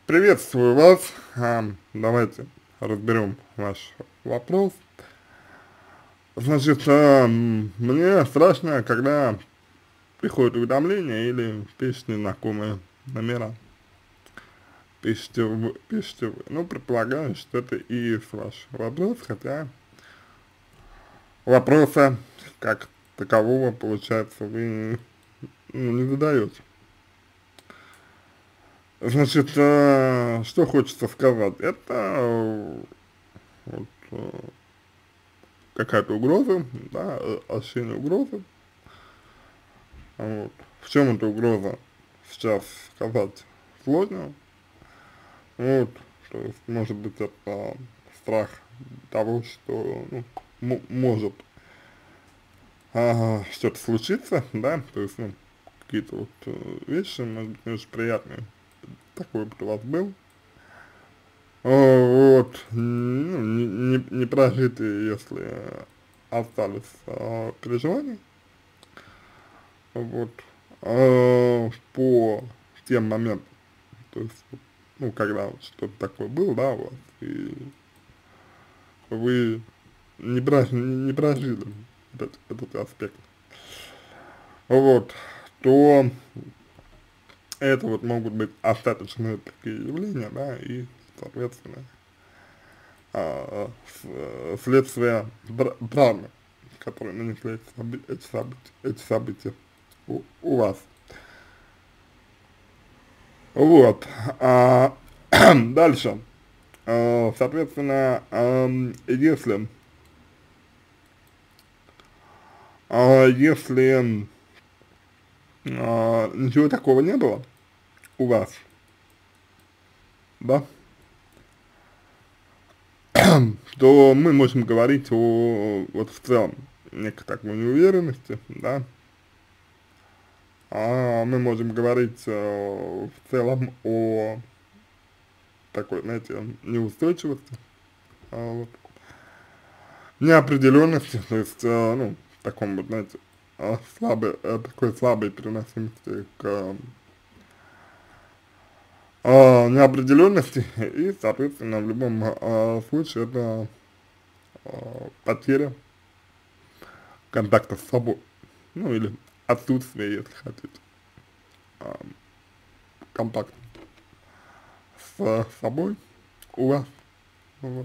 Приветствую вас. Давайте разберем ваш вопрос. Значит, мне страшно, когда приходят уведомления или пишут незнакомые номера. Пишите вы. Ну, предполагаю, что это и есть ваш вопрос, хотя вопроса как такового, получается, вы не задаете. Значит, что хочется сказать, это вот, какая-то угроза, да, ощущение угрозы. Вот. В чем эта угроза, сейчас сказать сложно. Вот. То есть, может быть, это страх того, что, ну, может что-то случиться, да, то есть, ну, какие-то вот вещи, может быть, не очень приятные. Такой опыт у вас был. Вот, ну, не прожитые, если остались переживания, вот, по тем моментам, то есть, вот, ну, когда вот что-то такое было, да, у вас, и вы не прожили этот аспект, вот, то это вот могут быть остаточные такие явления, да, и, соответственно, следствие травмы, которые нанесли эти события у вас. Вот. Дальше. Соответственно, если ничего такого не было у вас, да, то мы можем говорить о, вот в целом, некой такой неуверенности, да, мы можем говорить в целом о такой, знаете, неустойчивости, вот, неопределенности, то есть, ну, таком вот, знаете, такой слабой переносимости к неопределенности, и, соответственно, в любом случае это потеря контакта с собой, ну, или отсутствие, если хотите, а, контакта с собой у вас, вот.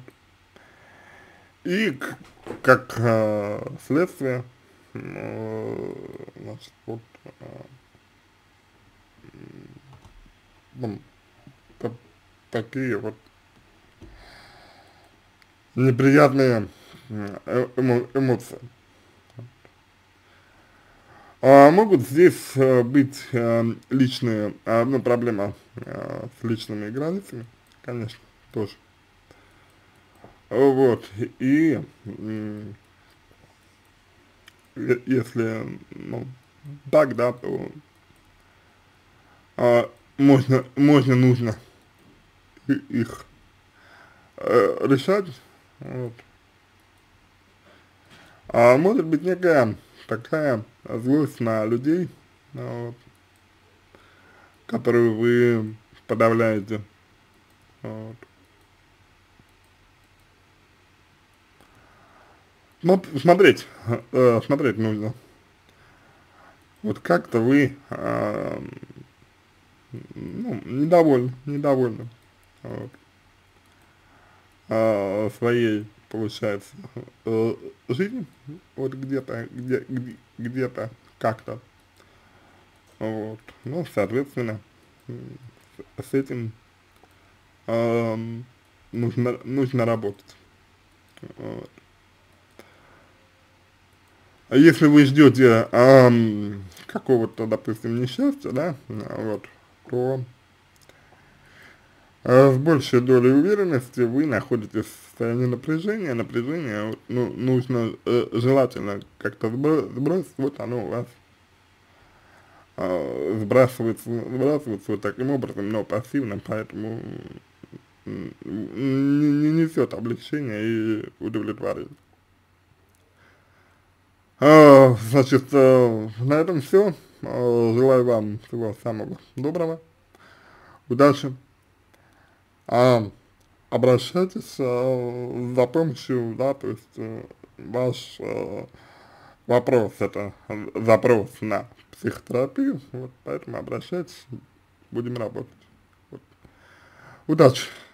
И как следствие, значит, вот, ну, такие вот неприятные эмоции. Могут здесь быть личные, ну, проблема с личными границами, конечно, тоже. Вот, и если, ну, так, да, то нужно их решать, вот. Может быть некая такая злость на людей, вот, которую вы подавляете, вот. Ну, смотреть нужно. Вот как-то вы, ну, недовольны, вот, своей, получается, жизнью, вот где-то, как-то, вот, ну, соответственно, с этим нужно работать, вот. А если вы ждете какого-то, допустим, несчастья, да, вот, то с большей долей уверенности вы находитесь в состоянии напряжения, вот, ну, нужно желательно как-то сбросить, вот оно у вас сбрасывается вот таким образом, но пассивно, поэтому не несет облегчения и удовлетворения. Значит, на этом все. Желаю вам всего самого доброго, удачи а обращайтесь за помощью, да, то есть ваш вопрос это запрос на психотерапию, вот, поэтому обращайтесь, будем работать. Вот. Удачи!